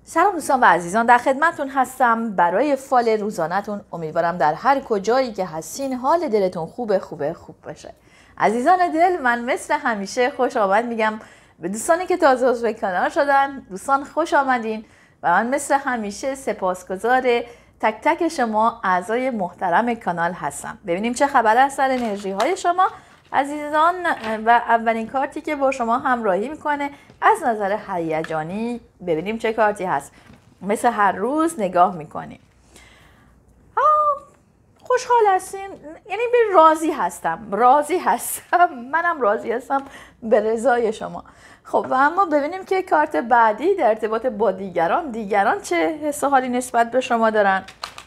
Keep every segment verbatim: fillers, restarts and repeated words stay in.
سلام دوستان و عزیزان، در خدمتتون هستم برای فال روزانه‌تون. امیدوارم در هر کجایی که هستین حال دلتون خوبه خوبه خوب باشه. عزیزان دل، من مثل همیشه خوش آمد میگم به دوستانی که تازه عضو کانال شدن. دوستان خوش آمدین و من مثل همیشه سپاسگزار تک تک شما اعضای محترم کانال هستم. ببینیم چه خبر است در انرژی های شما عزیزان. و اولین کارتی که با شما همراهی میکنه از نظر هیجانی، ببینیم چه کارتی هست. مثل هر روز نگاه میکنیم. خوشحال هستین؟ یعنی به راضی هستم راضی هستم منم راضی هستم به رضای شما. خب و اما ببینیم که کارت بعدی در ارتباط با دیگران دیگران چه حس و حالی نسبت به شما دارن.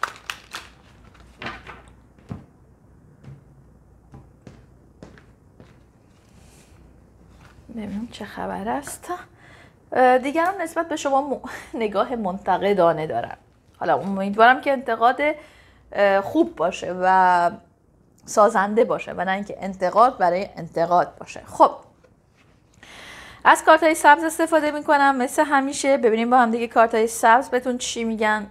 ببینیم چه خبر است. دیگران نسبت به شما نگاه منتقدانه دارن. حالا امیدوارم که انتقاد خوب باشه و سازنده باشه و نه اینکه انتقاد برای انتقاد باشه. خب از کارت های سبز استفاده میکنم مثل همیشه. ببینیم با هم دیگه کارت های سبز بهتون چی میگن.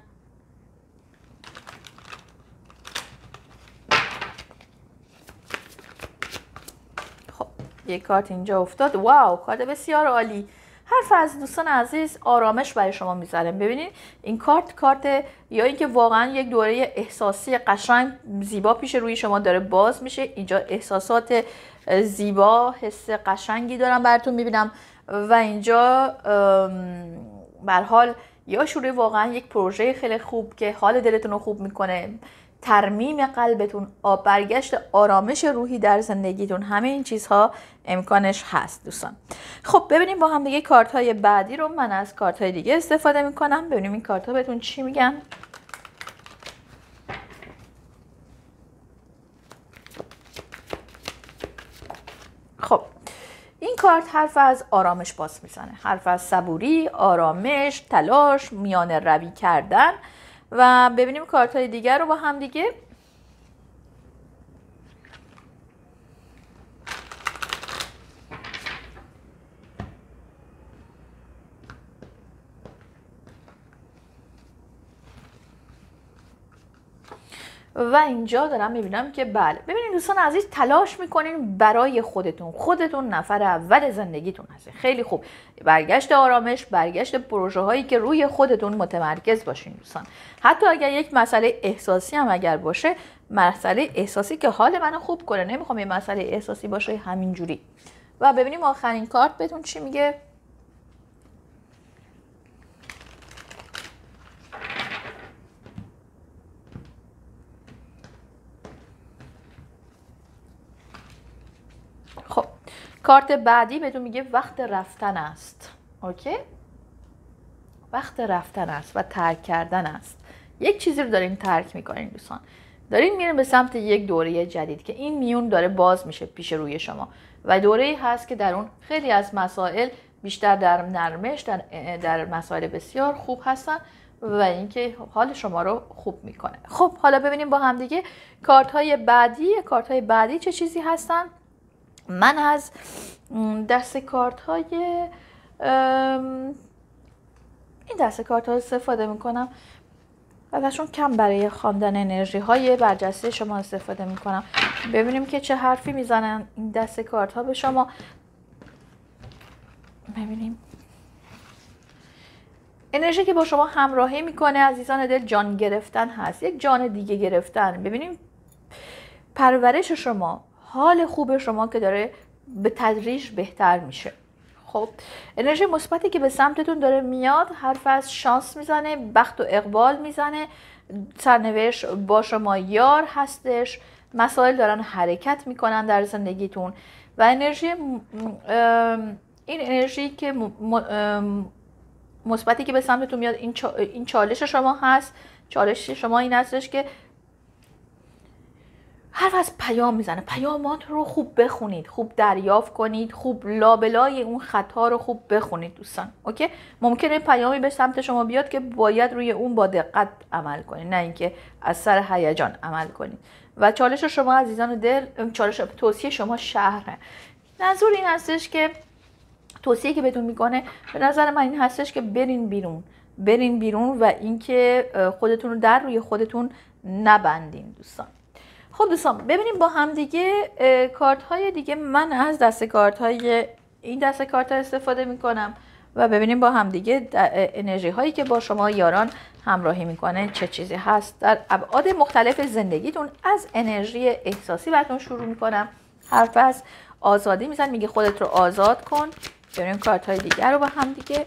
خب یک کارت اینجا افتاد. واو، کارت بسیار عالی. حرف از دوستان عزیز آرامش برای شما میذاره. ببینید این کارت کارت یا اینکه واقعا یک دوره احساسی قشنگ زیبا پیش روی شما داره باز میشه. اینجا احساسات زیبا، حس قشنگی دارم براتون میبینم و اینجا به هر حال یا شروع واقعا یک پروژه خیلی خوب که حال دلتون رو خوب میکنه، ترمیم قلبتون، آب برگشت آرامش روحی در زندگیتون، همه این چیزها امکانش هست دوستان. خب ببینیم با هم دیگه کارت های بعدی رو. من از کارت های دیگه استفاده میکنم. ببینیم این کارت ها بهتون چی میگن. خب این کارت حرف از آرامش باز میزنه، حرف از صبوری، آرامش، تلاش، میانه روی کردن. و ببینیم کارت های دیگر رو با هم دیگه. و اینجا دارم میبینم که بله، ببینید دوستان عزیز، تلاش میکنین برای خودتون. خودتون نفر اول زندگیتون هستین. خیلی خوب. برگشت آرامش، برگشت پروژه هایی که روی خودتون متمرکز باشین دوستان. حتی اگر یک مسئله احساسی هم اگر باشه، مسئله احساسی که حال منو خوب کنه، نمیخوام یه مسئله احساسی باشه همینجوری. و ببینیم آخرین کارت بهتون چی میگه. خب کارت بعدی بهتون میگه وقت رفتن است. اوکی؟ وقت رفتن است و ترک کردن است. یک چیزی رو دارین ترک میکنین دوستان. دارین میرین به سمت یک دوره جدید که این میون داره باز میشه پیش روی شما و دوره‌ای هست که در اون خیلی از مسائل بیشتر در نرمش، در, در مسائل بسیار خوب هستن و اینکه حال شما رو خوب میکنه. خب حالا ببینیم با هم دیگه کارت های بعدی. کارت های بعدی چه چیزی هستن؟ من از دست کارت های این دست کارت ها استفاده میکنم. ازشون کم برای خواندن انرژی های برجسته شما استفاده میکنم. ببینیم که چه حرفی میزنن این دست کارت ها به شما. ببینیم انرژی که با شما همراهی میکنه عزیزان دل، جان گرفتن هست، یک جان دیگه گرفتن. ببینیم پرورش شما، حال خوب شما که داره به تدریج بهتر میشه. خب انرژی مثبتی که به سمتتون داره میاد حرف از شانس میزنه، بخت و اقبال میزنه، سرنوشت با شما یار هستش، مسائل دارن حرکت میکنن در زندگیتون و انرژی این انرژی که مثبتی که به سمتتون میاد این چالش شما هست. چالش شما این هستش که حرف از پیام میزنه. پیامات رو خوب بخونید، خوب دریافت کنید، خوب لابلای اون خطا رو خوب بخونید دوستان. اوکی؟ ممکنه پیامی به سمت شما بیاد که باید روی اون با دقت عمل کنید، نه اینکه از سر هیجان عمل کنید. و چالش شما عزیزان دل، چالش توصیه شما شهره. منظور این هستش که توصیه که بهتون میکنه به نظر من این هستش که برین بیرون، برین بیرون و اینکه خودتون رو در روی خودتون نبندین دوستان. خب دوستان ببینیم با هم دیگه کارت های دیگه. من از دسته کارت های این دسته کارت ها استفاده میکنم و ببینیم با هم دیگه انرژی هایی که با شما یاران همراهی میکنه چه چیزی هست در ابعاد مختلف زندگیتون. از انرژی احساسی براتون شروع میکنم. حرف از آزادی میزن، میگه خودت رو آزاد کن. ببینیم کارت های دیگر رو با هم دیگه.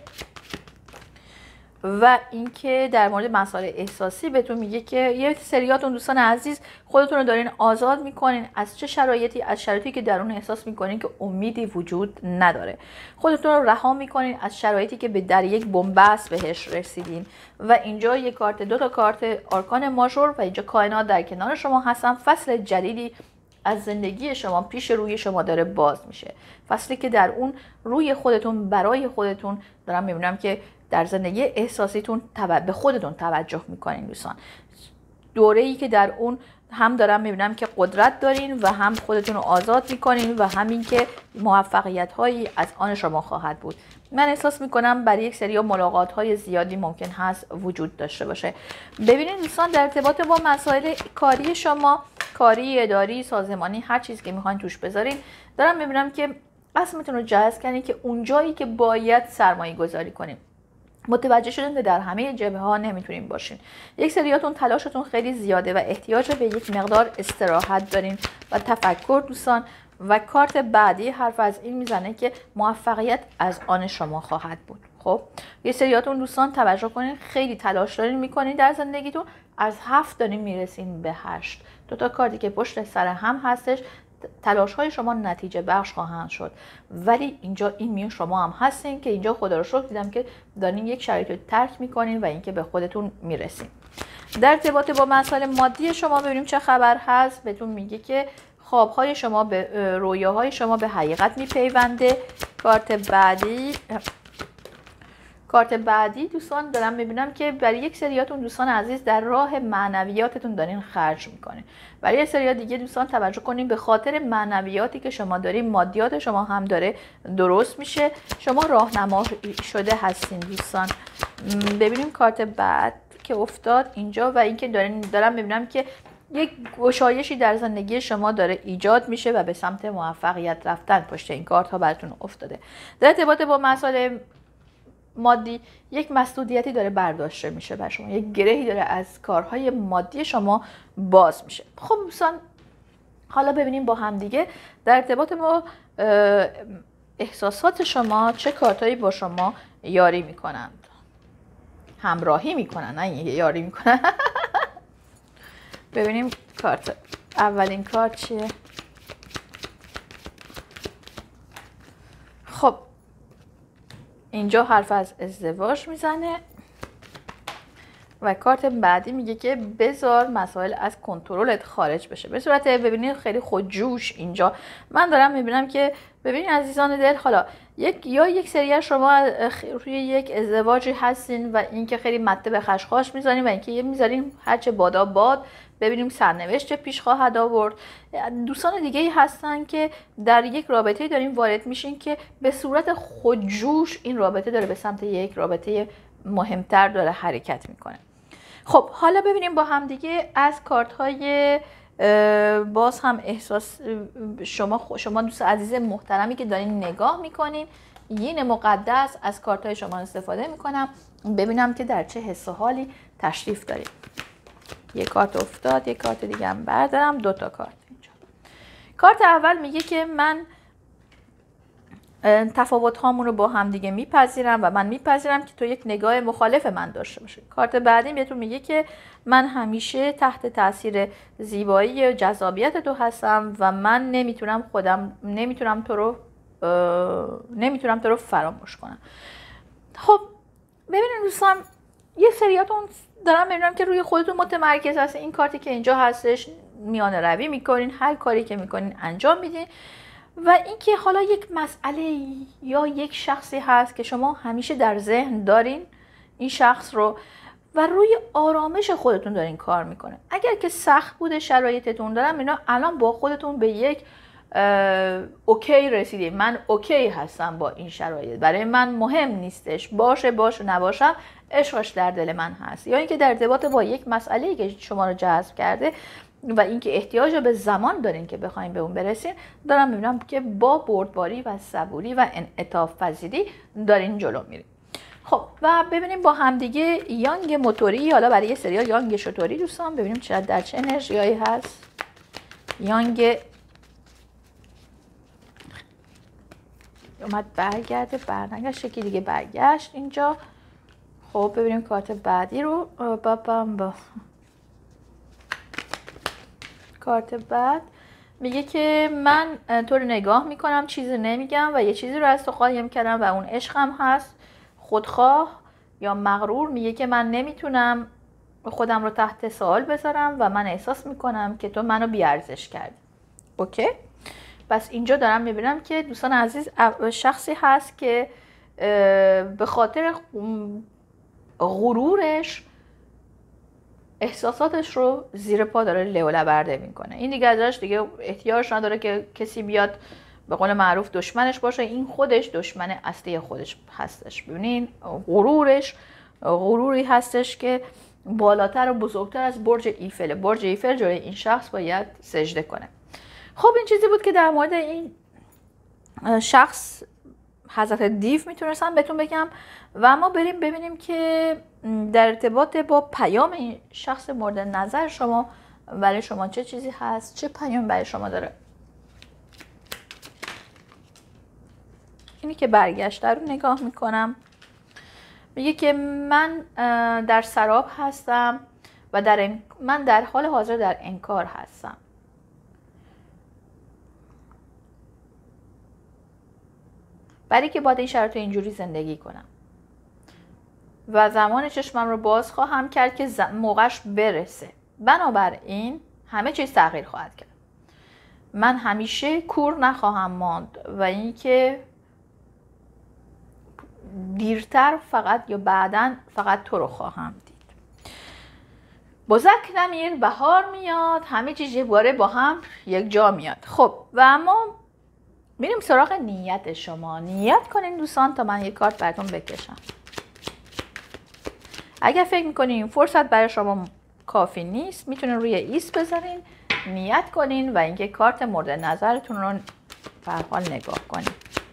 و اینکه در مورد مسائل احساسی بهتون میگه که یه سریاتون دوستان عزیز خودتون رو دارین آزاد میکنین از چه شرایطی، از شرایطی که درون احساس میکنین که امیدی وجود نداره. خودتون رو رها میکنین از شرایطی که به در یک بنبست بهش رسیدین. و اینجا یک کارت، دو تا کارت آرکان ماژور و اینجا کائنات در کنار شما هستن. فصل جدیدی از زندگی شما پیش روی شما داره باز میشه. فصلی که در اون روی خودتون، برای خودتون دارم میبینم که در زندگی احساسیتون به خودتون توجه میکنین دوستان. دوره‌ای که در اون هم دارم میبینم که قدرت دارین و هم خودتون رو آزاد میکنین و همین که موفقیت هایی از آن شما خواهد بود. من احساس میکنم برای یک سری ملاقات های زیادی ممکن هست وجود داشته باشه. ببینید دوستان در ارتباط با مسائل کاری شما، کاری، اداری، سازمانی، هر چیزی که میخواین توش بذارین، دارم میبینم که قسمتون رو جذب کنین که اون جایی که باید سرمایه گذاری کنین متوجه شدین که در همه جبهه ها نمیتونین باشین. یک سریاتون تلاشتون خیلی زیاده و احتیاج به یک مقدار استراحت دارین و تفکر دوستان. و کارت بعدی حرف از این میزنه که موفقیت از آن شما خواهد بود. خب یه سریاتون دوستان توجه کنین خیلی تلاش دارین میکنین در زندگیتون، از هفت دارین میرسین به هشت. دو تا کارتی که پشت سر هم هستش، تلاش های شما نتیجه بخش خواهند شد. ولی اینجا این میون شما هم هستین که اینجا خدا رو شکر دیدم که دارین یک شرایط رو ترک میکنین و اینکه به خودتون میرسین. در ارتباط با مسائل مادی شما ببینیم چه خبر هست. بهتون میگه که خوابهای شما به رویاهای شما به حقیقت میپیونده. کارت بعدی کارت بعدی دوستان دارم میبینم که برای یک سریاتون دوستان عزیز در راه معنویاتتون دارین خرج میکنین. برای یک سریات دیگه دوستان توجه کنین به خاطر معنویاتی که شما دارین مادیات شما هم داره درست میشه. شما راهنما شده هستین دوستان. ببینیم کارت بعد که افتاد اینجا و اینکه دارین دارم میبینم که یک گشایشی در زندگی شما داره ایجاد میشه و به سمت موفقیت رفتن پشت این کارت ها براتون افتاده. در ارتباط با مسائل مادی یک مسئولیتی داره برداشته میشه بر شما، یک گرهی داره از کارهای مادی شما باز میشه. خب دوستان حالا ببینیم با هم دیگه در ارتباط با احساسات شما چه کارتایی با شما یاری میکنند، همراهی میکنن، نه یاری میکنن. ببینیم کارت اولین کارت چیه. خب اینجا حرف از ازدواج میزنه و کارت بعدی میگه که بذار مسائل از کنترلت خارج بشه. به صورت ببینید خیلی خودجوش اینجا من دارم میبینم که ببینید عزیزان دل، حالا یک یا یک سری شما روی یک ازدواجی هستین و اینکه خیلی مته به خشخاش میذارین و اینکه یه میذارین هرچه بادا باد ببینیم سرنوشت پیش خواهد آورد. دوستان دیگه ای هستن که در یک رابطه دارین وارد میشین که به صورت خودجوش این رابطه داره به سمت یک رابطه مهمتر داره حرکت میکنه. خب حالا ببینیم با هم دیگه از کارت های باز هم احساس شما شما دوست عزیز محترمی که دارین نگاه میکنین، یین مقدس از کارت های شما استفاده میکنم ببینم که در چه حس و حالی تشریف دارید. یک کارت افتاد، یک کارت دیگه هم بردارم، دو تا کارت اینجا. کارت اول میگه که من تفاوت هامون رو با هم دیگه میپذیرم و من میپذیرم که تو یک نگاه مخالف من داشته باشی. کارت بعدی بهتون میگه که من همیشه تحت تاثیر زیبایی و جذابیت تو هستم و من نمیتونم خودم نمیتونم تو رو نمیتونم تو رو فراموش کنم. خب ببینید دوستان یه سریاتون دارم میبینم که روی خودتون متمرکز هست. این کارتی که اینجا هستش میانه روی میکنین، هر کاری که میکنین انجام میدین و اینکه حالا یک مسئله یا یک شخصی هست که شما همیشه در ذهن دارین این شخص رو و روی آرامش خودتون دارین کار میکنه. اگر که سخت بوده شرایطتون، دارم اینا الان با خودتون به یک اوکی رسیدیم، من اوکی هستم با این شرایط، برای من مهم نیستش باشه باشه نباشم، عشقش در دل من هست. یا اینکه در ارتباط با یک مسئله‌ای که شما رو جذب کرده و اینکه احتیاج به زمان دارین که بخواین به اون برسین، دارم میبینم که با بردباری و صبوری و انعطاف پذیری دارین جلو میرین. خب و ببینیم با همدیگه یانگ موتوری، حالا برای یه سریال یانگ شتوری دوستان، ببینیم چقدر در چه انرژیایی هست. یانگ اومد برگرده، برنگشت، یکی دیگه برگشت اینجا. خب ببینیم کارت بعدی رو. با بام با. کارت بعد میگه که من تو رو نگاه میکنم، چیزی نمیگم و یه چیزی رو از تو خواهی میکنم و اون عشقم هست. خودخواه یا مغرور میگه که من نمیتونم خودم رو تحت سوال بذارم و من احساس میکنم که تو منو بیارزش کردی. اوکی؟ پس اینجا دارم میبینم که دوستان عزیز شخصی هست که به خاطر غرورش احساساتش رو زیر پا داره له و لبرده میکنه. این دیگه ازش دیگه احتیاج نداره که کسی بیاد به قول معروف دشمنش باشه، این خودش دشمن اصلی خودش هستش. ببینین غرورش غروری هستش که بالاتر و بزرگتر از برج ایفل. برج ایفل جلوی این شخص باید سجده کنه. خب این چیزی بود که در مورد این شخص حضرت دیو میتونستم بهتون بگم و اما بریم ببینیم که در ارتباط با پیام این شخص مورد نظر شما برای شما چه چیزی هست، چه پیام برای شما داره. اینی که برگشته رو نگاه میکنم، میگه که من در سراب هستم و در من در حال حاضر در انکار هستم. برای که باید این شرایط اینجوری زندگی کنم و زمان چشمم رو باز خواهم کرد که موقعش برسه. بنابراین همه چیز تغییر خواهد کرد. من همیشه کور نخواهم ماند و اینکه دیرتر فقط یا بعداً فقط تو رو خواهم دید. بزک نمیر، بهار میاد، همه چیز یه باره با هم یک جا میاد. خب و اما میریم سراغ نیت شما. نیت کنین دوستان تا من یک کارت براتون بکشم. اگر فکر میکنین این فرصت برای شما کافی نیست، میتونین روی ایست بذارین، نیت کنین و اینکه کارت مورد نظرتون رو به هر حال نگاه کنین.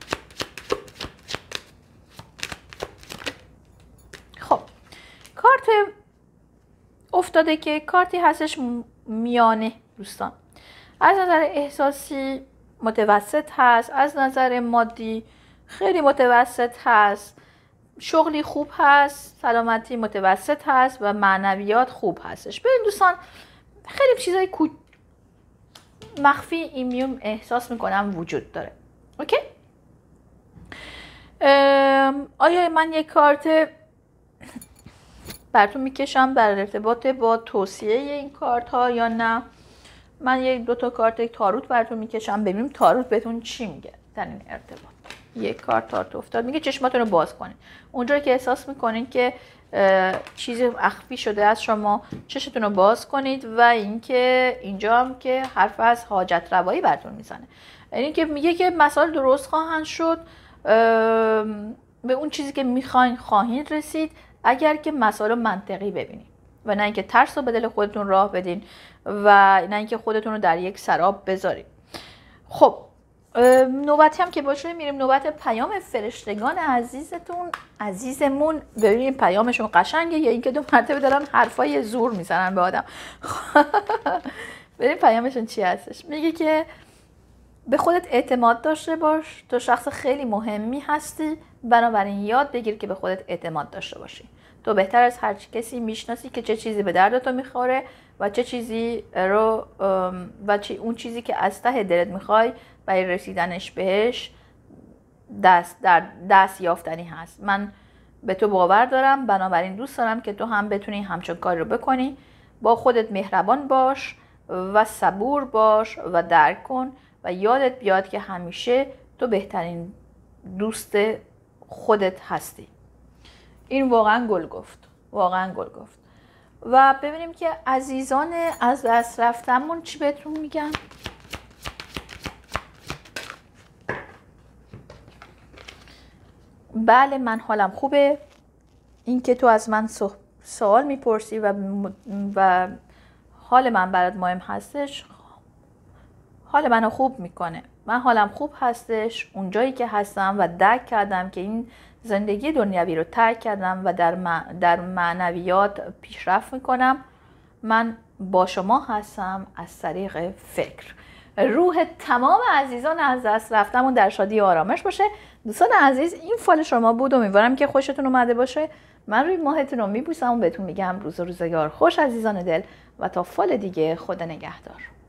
خب کارت افتاده که کارتی هستش میانه دوستان. از نظر احساسی متوسط هست، از نظر مادی خیلی متوسط هست، شغلی خوب هست، سلامتی متوسط هست و معنویات خوب هستش. ببین دوستان خیلی چیزای کو... مخفی ایمیوم احساس میکنم وجود داره. اوکی؟ آیا من یک کارت براتون میکشم در ارتباط با توصیه این کارت ها یا نه؟ من یک دو تا کارت تاروت براتون میکشم، ببینیم تاروت بهتون چی میگه در این ارتباط. یک کارت تاروت افتاد میگه چشماتون رو باز کنین. اونجایی که احساس میکنین که چیزی مخفی شده از شما، چشتون رو باز کنید و اینکه اینجا هم که حرف از حاجت روایی براتون میزنه. یعنی که میگه که مسائل درست خواهند شد، به اون چیزی که میخواین خواهید رسید اگر که مسائل منطقی ببینید و نه اینکه ترس رو به دل خودتون راه بدین و نه اینکه خودتون رو در یک سراب بذارید. خب نوبتی هم که باشه میریم نوبت پیام فرشتگان عزیزتون عزیزمون. ببینیم پیامشون قشنگه یا اینکه دو مرتبه دارن حرفای زور میزنن به آدم. ببینیم پیامشون چی هستش. میگه که به خودت اعتماد داشته باش، تو شخص خیلی مهمی هستی، بنابراین یاد بگیر که به خودت اعتماد داشته باشی. تو بهتر از هر کسی میشناسی که چه چیزی به درد تو میخوره و چه چیزی رو و چه اون چیزی که از ته دلت میخوای برای رسیدنش بهش دست در دست یافتنی هست. من به تو باور دارم، بنابراین دوست دارم که تو هم بتونی همچون کار رو بکنی. با خودت مهربان باش و صبور باش و درک کن و یادت بیاد که همیشه تو بهترین دوست خودت هستی. این واقعا گل گفت، واقعا گل گفت. و ببینیم که عزیزان از دست رفتمون چی بهتون میگن. بله من حالم خوبه. این که تو از من سوال میپرسی و, و حال من برات مهم هستش، حال منو خوب میکنه. من حالم خوب هستش اونجایی که هستم و درک کردم که این زندگی دنیوی رو ترک کردم و در, در معنویات پیشرفت میکنم. من با شما هستم از طریق فکر. روح تمام عزیزان از دست رفتمون در شادی و آرامش باشه. دوستان عزیز این فال شما بود، امیدوارم که خوشتون اومده باشه. من روی ماهتون رو میبوسم و بهتون میگم روز و روزگار خوش عزیزان دل و تا فال دیگه خدا نگهدار.